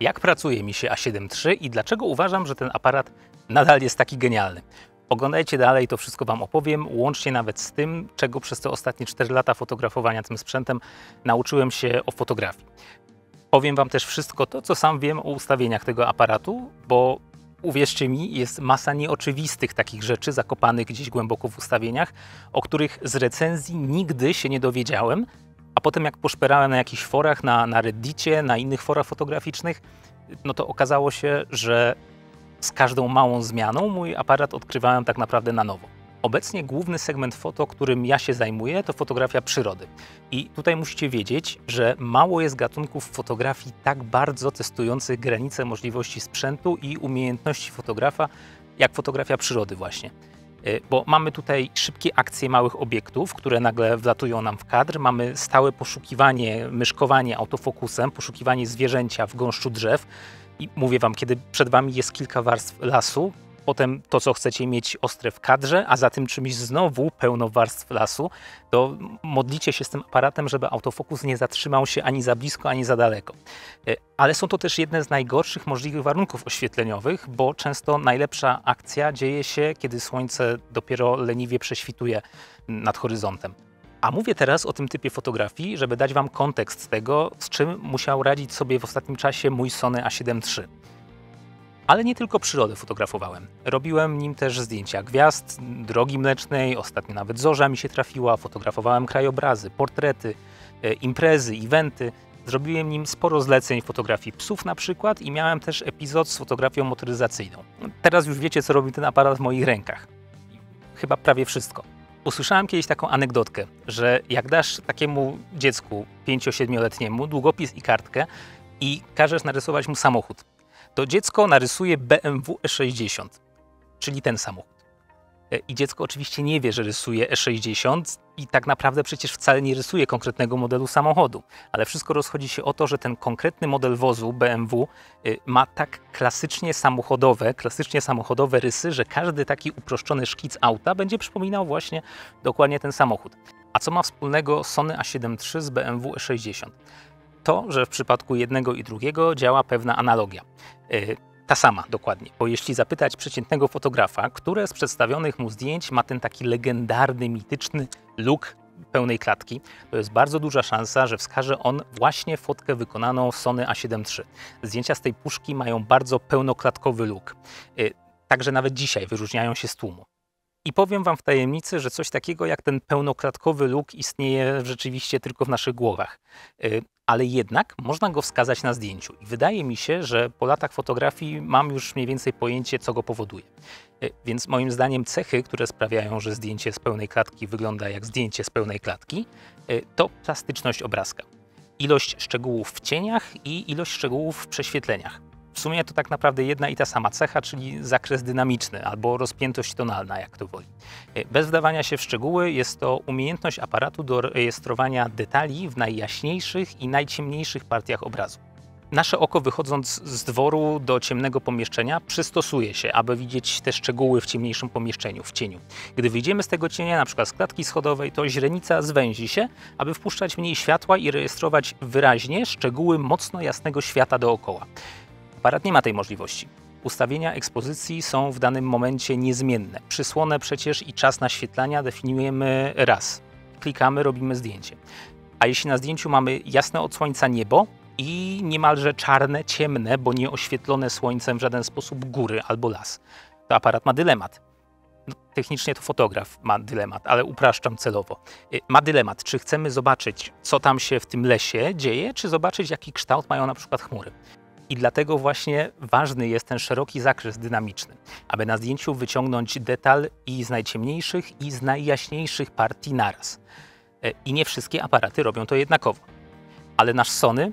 Jak pracuje mi się A7 III i dlaczego uważam, że ten aparat nadal jest taki genialny. Oglądajcie dalej, to wszystko Wam opowiem, łącznie nawet z tym, czego przez te ostatnie 4 lata fotografowania tym sprzętem nauczyłem się o fotografii. Powiem Wam też wszystko to, co sam wiem o ustawieniach tego aparatu, bo uwierzcie mi, jest masa nieoczywistych takich rzeczy zakopanych gdzieś głęboko w ustawieniach, o których z recenzji nigdy się nie dowiedziałem, a potem jak poszperałem na jakichś forach, na Reddicie, na innych forach fotograficznych, no to okazało się, że z każdą małą zmianą mój aparat odkrywałem tak naprawdę na nowo. Obecnie główny segment foto, którym ja się zajmuję, to fotografia przyrody. I tutaj musicie wiedzieć, że mało jest gatunków fotografii tak bardzo testujących granice możliwości sprzętu i umiejętności fotografa, jak fotografia przyrody właśnie. Bo mamy tutaj szybkie akcje małych obiektów, które nagle wlatują nam w kadr. Mamy stałe poszukiwanie, myszkowanie autofokusem, poszukiwanie zwierzęcia w gąszczu drzew. I mówię Wam, kiedy przed Wami jest kilka warstw lasu, potem to, co chcecie mieć ostre w kadrze, a za tym czymś znowu pełno warstw lasu, to modlicie się z tym aparatem, żeby autofokus nie zatrzymał się ani za blisko, ani za daleko. Ale są to też jedne z najgorszych możliwych warunków oświetleniowych, bo często najlepsza akcja dzieje się, kiedy słońce dopiero leniwie prześwituje nad horyzontem. A mówię teraz o tym typie fotografii, żeby dać Wam kontekst tego, z czym musiał radzić sobie w ostatnim czasie mój Sony A7 III. Ale nie tylko przyrodę fotografowałem. Robiłem nim też zdjęcia gwiazd, drogi mlecznej, ostatnio nawet zorza mi się trafiła, fotografowałem krajobrazy, portrety, imprezy, eventy. Zrobiłem nim sporo zleceń fotografii psów na przykład i miałem też epizod z fotografią motoryzacyjną. Teraz już wiecie, co robi ten aparat w moich rękach. Chyba prawie wszystko. Usłyszałem kiedyś taką anegdotkę, że jak dasz takiemu dziecku 5-7-letniemu długopis i kartkę i każesz narysować mu samochód, to dziecko narysuje BMW E60, czyli ten samochód. I dziecko oczywiście nie wie, że rysuje E60 i tak naprawdę przecież wcale nie rysuje konkretnego modelu samochodu. Ale wszystko rozchodzi się o to, że ten konkretny model wozu BMW ma tak klasycznie samochodowe rysy, że każdy taki uproszczony szkic auta będzie przypominał właśnie dokładnie ten samochód. A co ma wspólnego Sony A7 III z BMW E60? To, że w przypadku jednego i drugiego działa pewna analogia. Ta sama dokładnie, bo jeśli zapytać przeciętnego fotografa, które z przedstawionych mu zdjęć ma ten taki legendarny, mityczny look pełnej klatki, to jest bardzo duża szansa, że wskaże on właśnie fotkę wykonaną w Sony A7 III. Zdjęcia z tej puszki mają bardzo pełnoklatkowy look. Także nawet dzisiaj wyróżniają się z tłumu. I powiem Wam w tajemnicy, że coś takiego jak ten pełnoklatkowy look istnieje rzeczywiście tylko w naszych głowach. Ale jednak można go wskazać na zdjęciu. I wydaje mi się, że po latach fotografii mam już mniej więcej pojęcie, co go powoduje. Więc moim zdaniem cechy, które sprawiają, że zdjęcie z pełnej klatki wygląda jak zdjęcie z pełnej klatki, to plastyczność obrazka. Ilość szczegółów w cieniach i ilość szczegółów w prześwietleniach. W sumie to tak naprawdę jedna i ta sama cecha, czyli zakres dynamiczny albo rozpiętość tonalna, jak to woli. Bez wdawania się w szczegóły jest to umiejętność aparatu do rejestrowania detali w najjaśniejszych i najciemniejszych partiach obrazu. Nasze oko, wychodząc z dworu do ciemnego pomieszczenia, przystosuje się, aby widzieć te szczegóły w ciemniejszym pomieszczeniu, w cieniu. Gdy wyjdziemy z tego cienia, na przykład z klatki schodowej, to źrenica zwęzi się, aby wpuszczać mniej światła i rejestrować wyraźnie szczegóły mocno jasnego świata dookoła. Aparat nie ma tej możliwości. Ustawienia ekspozycji są w danym momencie niezmienne. Przysłonę przecież i czas naświetlania definiujemy raz. Klikamy, robimy zdjęcie. A jeśli na zdjęciu mamy jasne od słońca niebo i niemalże czarne, ciemne, bo nie oświetlone słońcem w żaden sposób góry albo las, to aparat ma dylemat. No, technicznie to fotograf ma dylemat, ale upraszczam celowo. Ma dylemat, czy chcemy zobaczyć, co tam się w tym lesie dzieje, czy zobaczyć, jaki kształt mają na przykład chmury. I dlatego właśnie ważny jest ten szeroki zakres dynamiczny, aby na zdjęciu wyciągnąć detal i z najciemniejszych, i z najjaśniejszych partii naraz. I nie wszystkie aparaty robią to jednakowo. Ale nasz Sony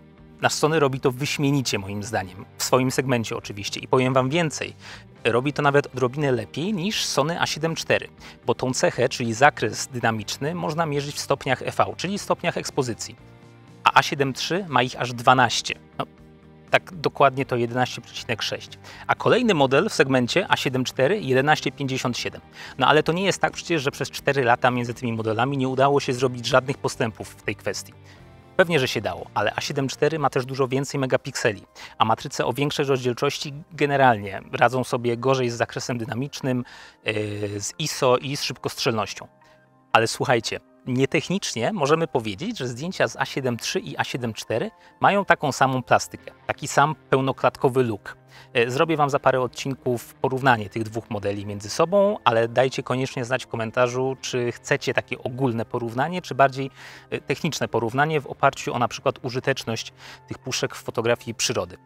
robi to wyśmienicie moim zdaniem, w swoim segmencie oczywiście. I powiem Wam więcej, robi to nawet odrobinę lepiej niż Sony A7 IV, bo tą cechę, czyli zakres dynamiczny, można mierzyć w stopniach EV, czyli stopniach ekspozycji. A A7 III ma ich aż 12. No, tak dokładnie to 11,6. A kolejny model w segmencie A7 IV 11,57. No ale to nie jest tak przecież, że przez 4 lata między tymi modelami nie udało się zrobić żadnych postępów w tej kwestii. Pewnie, że się dało, ale A7 IV ma też dużo więcej megapikseli, a matryce o większej rozdzielczości generalnie radzą sobie gorzej z zakresem dynamicznym, z ISO i z szybkostrzelnością. Ale słuchajcie, nietechnicznie możemy powiedzieć, że zdjęcia z A7 III i A7 IV mają taką samą plastykę, taki sam pełnoklatkowy look. Zrobię Wam za parę odcinków porównanie tych dwóch modeli między sobą, ale dajcie koniecznie znać w komentarzu, czy chcecie takie ogólne porównanie, czy bardziej techniczne porównanie w oparciu o na przykład użyteczność tych puszek w fotografii przyrody.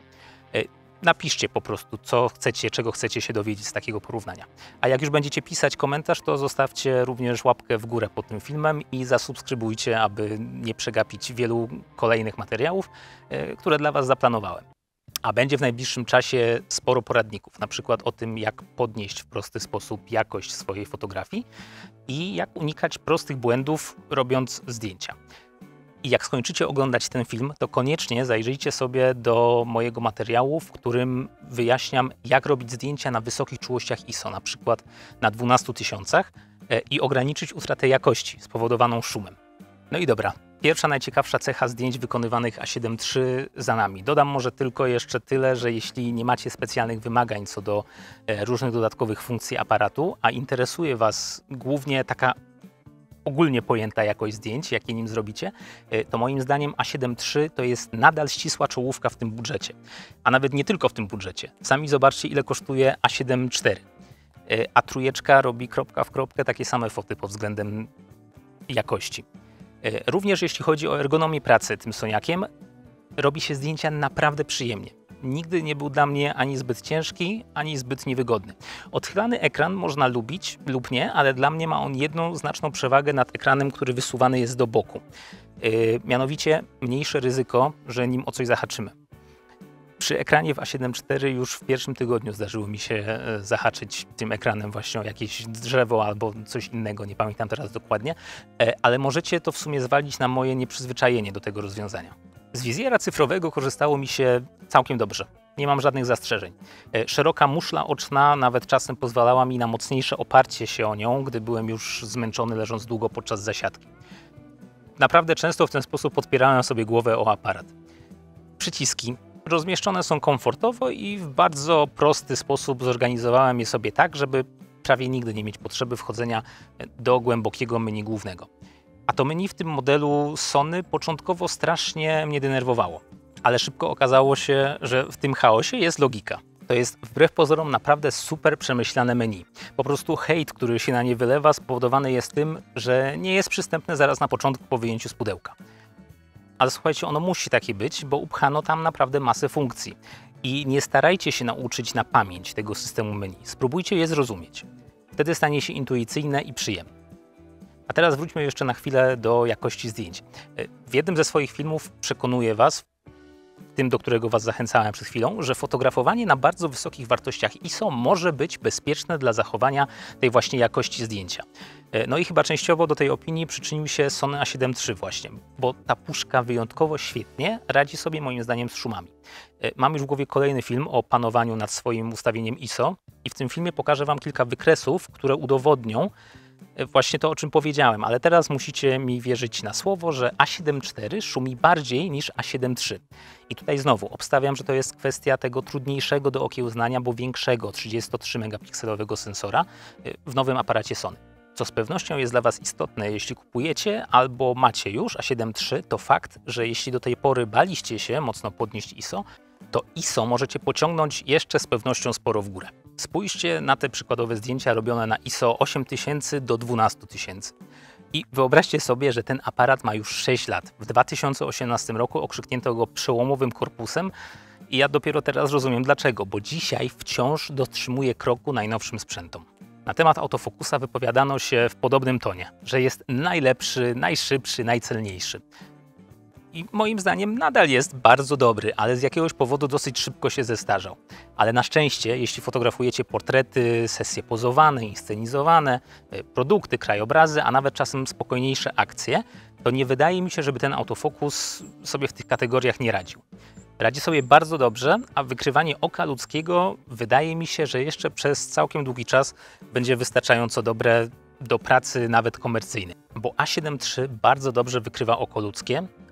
Napiszcie po prostu, co chcecie, czego chcecie się dowiedzieć z takiego porównania. A jak już będziecie pisać komentarz, to zostawcie również łapkę w górę pod tym filmem i zasubskrybujcie, aby nie przegapić wielu kolejnych materiałów, które dla Was zaplanowałem. A będzie w najbliższym czasie sporo poradników, na przykład o tym, jak podnieść w prosty sposób jakość swojej fotografii i jak unikać prostych błędów, robiąc zdjęcia. I jak skończycie oglądać ten film, to koniecznie zajrzyjcie sobie do mojego materiału, w którym wyjaśniam, jak robić zdjęcia na wysokich czułościach ISO, na przykład na 12 000 i ograniczyć utratę jakości spowodowaną szumem. No i dobra, pierwsza najciekawsza cecha zdjęć wykonywanych A7 III za nami. Dodam może tylko jeszcze tyle, że jeśli nie macie specjalnych wymagań co do różnych dodatkowych funkcji aparatu, a interesuje Was głównie taka ogólnie pojęta jakość zdjęć, jakie nim zrobicie, to moim zdaniem A7 III to jest nadal ścisła czołówka w tym budżecie. A nawet nie tylko w tym budżecie. Sami zobaczcie, ile kosztuje A7 IV. A trójeczka robi kropka w kropkę takie same foty pod względem jakości. Również jeśli chodzi o ergonomię pracy tym Soniakiem, robi się zdjęcia naprawdę przyjemnie. Nigdy nie był dla mnie ani zbyt ciężki, ani zbyt niewygodny. Odchylany ekran można lubić lub nie, ale dla mnie ma on jedną znaczną przewagę nad ekranem, który wysuwany jest do boku. Mianowicie mniejsze ryzyko, że nim o coś zahaczymy. Przy ekranie w A7 IV już w pierwszym tygodniu zdarzyło mi się zahaczyć tym ekranem właśnie o jakieś drzewo albo coś innego, nie pamiętam teraz dokładnie, ale możecie to w sumie zwalić na moje nieprzyzwyczajenie do tego rozwiązania. Z wizjera cyfrowego korzystało mi się całkiem dobrze. Nie mam żadnych zastrzeżeń. Szeroka muszla oczna nawet czasem pozwalała mi na mocniejsze oparcie się o nią, gdy byłem już zmęczony leżąc długo podczas zasiadki. Naprawdę często w ten sposób podpierałem sobie głowę o aparat. Przyciski rozmieszczone są komfortowo i w bardzo prosty sposób zorganizowałem je sobie tak, żeby prawie nigdy nie mieć potrzeby wchodzenia do głębokiego menu głównego. A to menu w tym modelu Sony początkowo strasznie mnie denerwowało. Ale szybko okazało się, że w tym chaosie jest logika. To jest wbrew pozorom naprawdę super przemyślane menu. Po prostu hejt, który się na nie wylewa, spowodowany jest tym, że nie jest przystępne zaraz na początku po wyjęciu z pudełka. Ale słuchajcie, ono musi takie być, bo upchano tam naprawdę masę funkcji. I nie starajcie się nauczyć na pamięć tego systemu menu. Spróbujcie je zrozumieć. Wtedy stanie się intuicyjne i przyjemne. A teraz wróćmy jeszcze na chwilę do jakości zdjęć. W jednym ze swoich filmów przekonuję Was, tym, do którego Was zachęcałem przed chwilą, że fotografowanie na bardzo wysokich wartościach ISO może być bezpieczne dla zachowania tej właśnie jakości zdjęcia. No i chyba częściowo do tej opinii przyczynił się Sony A7 III właśnie, bo ta puszka wyjątkowo świetnie radzi sobie moim zdaniem z szumami. Mam już w głowie kolejny film o panowaniu nad swoim ustawieniem ISO i w tym filmie pokażę Wam kilka wykresów, które udowodnią właśnie to, o czym powiedziałem, ale teraz musicie mi wierzyć na słowo, że A7 IV szumi bardziej niż A7 III. I tutaj znowu obstawiam, że to jest kwestia tego trudniejszego do okiełznania, bo większego 33-megapikselowego sensora w nowym aparacie Sony. Co z pewnością jest dla Was istotne, jeśli kupujecie albo macie już A7 III, to fakt, że jeśli do tej pory baliście się mocno podnieść ISO, to ISO możecie pociągnąć jeszcze z pewnością sporo w górę. Spójrzcie na te przykładowe zdjęcia robione na ISO 8000 do 12000. I wyobraźcie sobie, że ten aparat ma już 6 lat. W 2018 roku okrzyknięto go przełomowym korpusem i ja dopiero teraz rozumiem dlaczego, bo dzisiaj wciąż dotrzymuje kroku najnowszym sprzętom. Na temat autofokusa wypowiadano się w podobnym tonie, że jest najlepszy, najszybszy, najcelniejszy. I moim zdaniem nadal jest bardzo dobry, ale z jakiegoś powodu dosyć szybko się zestarzał. Ale na szczęście, jeśli fotografujecie portrety, sesje pozowane, inscenizowane, produkty, krajobrazy, a nawet czasem spokojniejsze akcje, to nie wydaje mi się, żeby ten autofokus sobie w tych kategoriach nie radził. Radzi sobie bardzo dobrze, a wykrywanie oka ludzkiego wydaje mi się, że jeszcze przez całkiem długi czas będzie wystarczająco dobre do pracy nawet komercyjnej. Bo A7 III bardzo dobrze wykrywa oko ludzkie,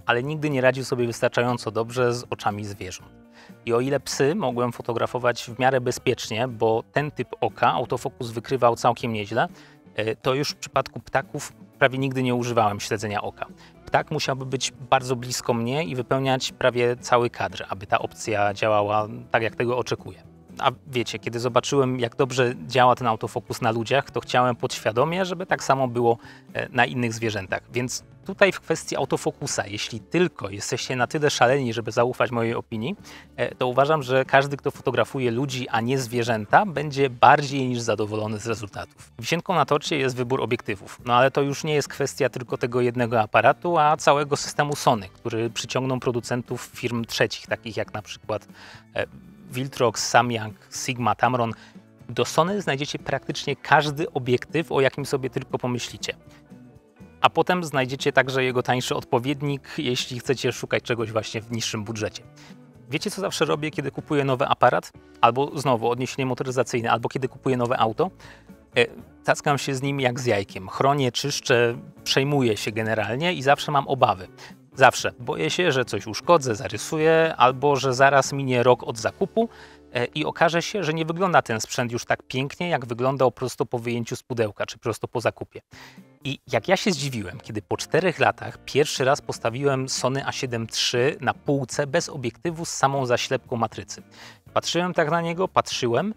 ale nigdy nie radził sobie wystarczająco dobrze z oczami zwierząt. I o ile psy mogłem fotografować w miarę bezpiecznie, bo ten typ oka autofokus wykrywał całkiem nieźle, to już w przypadku ptaków prawie nigdy nie używałem śledzenia oka. Ptak musiałby być bardzo blisko mnie i wypełniać prawie cały kadr, aby ta opcja działała tak, jak tego oczekuję. A wiecie, kiedy zobaczyłem, jak dobrze działa ten autofokus na ludziach, to chciałem podświadomie, żeby tak samo było na innych zwierzętach. Więc tutaj w kwestii autofokusa, jeśli tylko jesteście na tyle szaleni, żeby zaufać mojej opinii, to uważam, że każdy, kto fotografuje ludzi, a nie zwierzęta, będzie bardziej niż zadowolony z rezultatów. Wisienką na torcie jest wybór obiektywów. No ale to już nie jest kwestia tylko tego jednego aparatu, a całego systemu Sony, który przyciągnął producentów firm trzecich, takich jak na przykład Viltrox, Samyang, Sigma, Tamron. Do Sony znajdziecie praktycznie każdy obiektyw, o jakim sobie tylko pomyślicie. A potem znajdziecie także jego tańszy odpowiednik, jeśli chcecie szukać czegoś właśnie w niższym budżecie. Wiecie, co zawsze robię, kiedy kupuję nowy aparat? Albo znowu odniesienie motoryzacyjne, albo kiedy kupuję nowe auto? Tackam się z nim jak z jajkiem. Chronię, czyszczę, przejmuję się generalnie i zawsze mam obawy. Zawsze boję się, że coś uszkodzę, zarysuję, albo że zaraz minie rok od zakupu i okaże się, że nie wygląda ten sprzęt już tak pięknie, jak wyglądał prosto po wyjęciu z pudełka, czy prosto po zakupie. I jak ja się zdziwiłem, kiedy po 4 latach pierwszy raz postawiłem Sony A7 III na półce bez obiektywu z samą zaślepką matrycy. Patrzyłem tak na niego, patrzyłem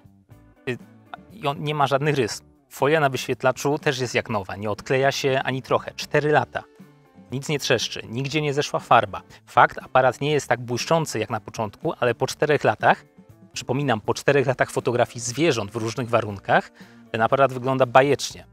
i on nie ma żadnych rys. Folia na wyświetlaczu też jest jak nowa, nie odkleja się ani trochę. 4 lata. Nic nie trzeszczy, nigdzie nie zeszła farba. Fakt, aparat nie jest tak błyszczący jak na początku, ale po 4 latach, przypominam, po 4 latach fotografii zwierząt w różnych warunkach, ten aparat wygląda bajecznie.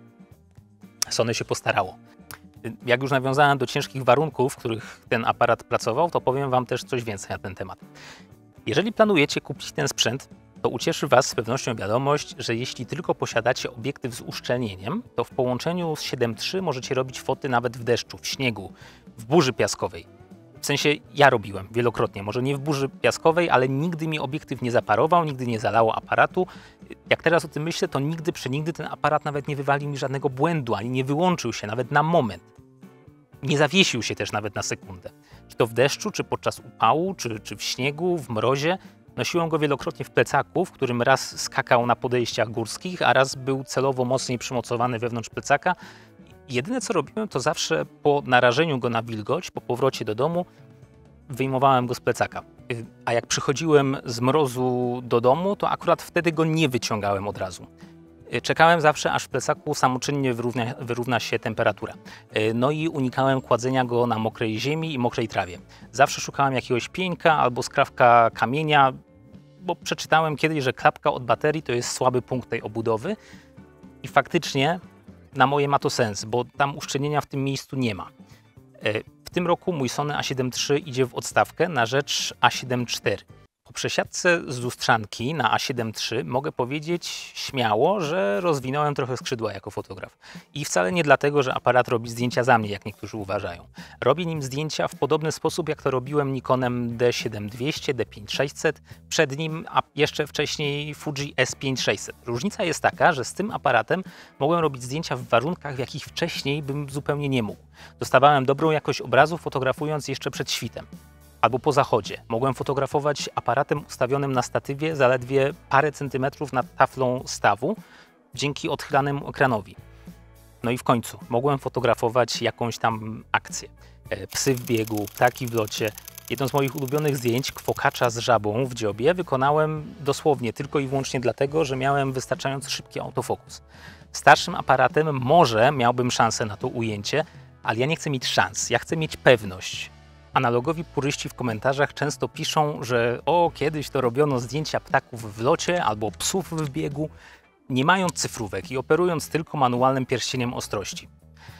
Sony się postarało. Jak już nawiązałem do ciężkich warunków, w których ten aparat pracował, to powiem Wam też coś więcej na ten temat. Jeżeli planujecie kupić ten sprzęt, to ucieszy Was z pewnością wiadomość, że jeśli tylko posiadacie obiektyw z uszczelnieniem, to w połączeniu z 7 III możecie robić foty nawet w deszczu, w śniegu, w burzy piaskowej. W sensie ja robiłem wielokrotnie, może nie w burzy piaskowej, ale nigdy mi obiektyw nie zaparował, nigdy nie zalało aparatu. Jak teraz o tym myślę, to nigdy przenigdy ten aparat nawet nie wywalił mi żadnego błędu, ani nie wyłączył się nawet na moment. Nie zawiesił się też nawet na sekundę. Czy to w deszczu, czy podczas upału, czy w śniegu, w mrozie. Nosiłem go wielokrotnie w plecaku, w którym raz skakał na podejściach górskich, a raz był celowo mocniej przymocowany wewnątrz plecaka. Jedyne co robiłem, to zawsze po narażeniu go na wilgoć, po powrocie do domu, wyjmowałem go z plecaka. A jak przychodziłem z mrozu do domu, to akurat wtedy go nie wyciągałem od razu. Czekałem zawsze, aż w plecaku samoczynnie wyrówna się temperatura. No i unikałem kładzenia go na mokrej ziemi i mokrej trawie. Zawsze szukałem jakiegoś pieńka albo skrawka kamienia, bo przeczytałem kiedyś, że klapka od baterii to jest słaby punkt tej obudowy i faktycznie na moje ma to sens, bo tam uszczelnienia w tym miejscu nie ma. W tym roku mój Sony A7 III idzie w odstawkę na rzecz A7 IV. Po przesiadce z lustrzanki na A7 III mogę powiedzieć śmiało, że rozwinąłem trochę skrzydła jako fotograf. I wcale nie dlatego, że aparat robi zdjęcia za mnie, jak niektórzy uważają. Robię nim zdjęcia w podobny sposób, jak to robiłem Nikonem D7200, D5600, przed nim, a jeszcze wcześniej Fuji S5600. Różnica jest taka, że z tym aparatem mogłem robić zdjęcia w warunkach, w jakich wcześniej bym zupełnie nie mógł. Dostawałem dobrą jakość obrazu, fotografując jeszcze przed świtem. Albo po zachodzie. Mogłem fotografować aparatem ustawionym na statywie zaledwie parę centymetrów nad taflą stawu dzięki odchylanemu ekranowi. No i w końcu mogłem fotografować jakąś tam akcję. Psy w biegu, ptaki w locie. Jedno z moich ulubionych zdjęć, kwokacza z żabą w dziobie, wykonałem dosłownie tylko i wyłącznie dlatego, że miałem wystarczająco szybki autofokus. Starszym aparatem może miałbym szansę na to ujęcie, ale ja nie chcę mieć szans, ja chcę mieć pewność. Analogowi puryści w komentarzach często piszą, że kiedyś to robiono zdjęcia ptaków w locie albo psów w biegu, nie mając cyfrówek i operując tylko manualnym pierścieniem ostrości.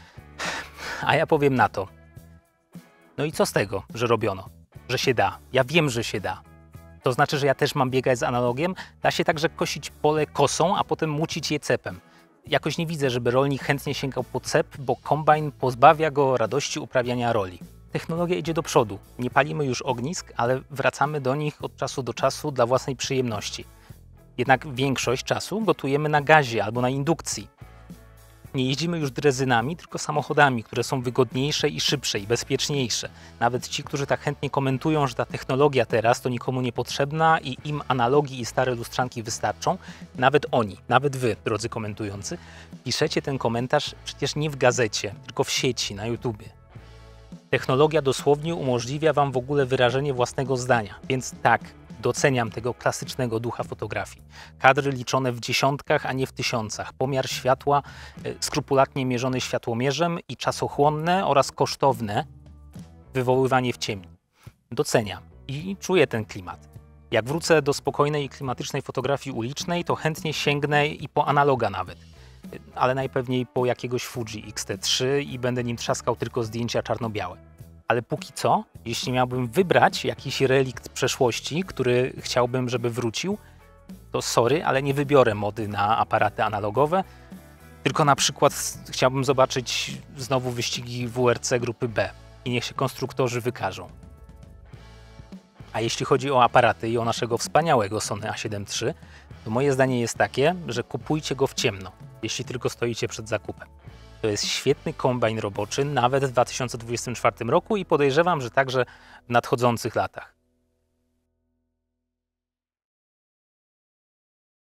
A ja powiem na to, no i co z tego, że robiono? Że się da. Ja wiem, że się da. To znaczy, że ja też mam biegać z analogiem? Da się także kosić pole kosą, a potem mucić je cepem. Jakoś nie widzę, żeby rolnik chętnie sięgał po cep, bo kombajn pozbawia go radości uprawiania roli. Technologia idzie do przodu. Nie palimy już ognisk, ale wracamy do nich od czasu do czasu dla własnej przyjemności. Jednak większość czasu gotujemy na gazie albo na indukcji. Nie jeździmy już drezynami, tylko samochodami, które są wygodniejsze i szybsze i bezpieczniejsze. Nawet ci, którzy tak chętnie komentują, że ta technologia teraz to nikomu niepotrzebna i im analogii i stare lustrzanki wystarczą, nawet oni, nawet wy, drodzy komentujący, piszecie ten komentarz przecież nie w gazecie, tylko w sieci, na YouTubie. Technologia dosłownie umożliwia wam w ogóle wyrażenie własnego zdania, więc tak, doceniam tego klasycznego ducha fotografii. Kadry liczone w dziesiątkach, a nie w tysiącach. Pomiar światła skrupulatnie mierzony światłomierzem i czasochłonne oraz kosztowne wywoływanie w ciemni. Doceniam i czuję ten klimat. Jak wrócę do spokojnej i klimatycznej fotografii ulicznej, to chętnie sięgnę i po analoga nawet. Ale najpewniej po jakiegoś Fuji X-T3 i będę nim trzaskał tylko zdjęcia czarno-białe. Ale póki co, jeśli miałbym wybrać jakiś relikt przeszłości, który chciałbym, żeby wrócił, to sorry, ale nie wybiorę mody na aparaty analogowe, tylko na przykład chciałbym zobaczyć znowu wyścigi WRC grupy B i niech się konstruktorzy wykażą. A jeśli chodzi o aparaty i o naszego wspaniałego Sony A7 III, to moje zdanie jest takie, że kupujcie go w ciemno, jeśli tylko stoicie przed zakupem. To jest świetny kombajn roboczy, nawet w 2024 roku i podejrzewam, że także w nadchodzących latach.